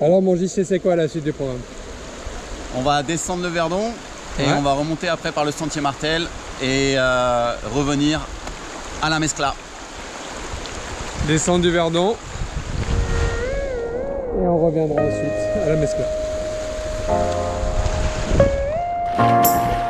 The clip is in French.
Alors mon JC, c'est quoi la suite du programme? On va descendre le Verdon et on va remonter après par le Sentier Martel et revenir à la Mescla. Descendre du Verdon et on reviendra ensuite à la Mescla.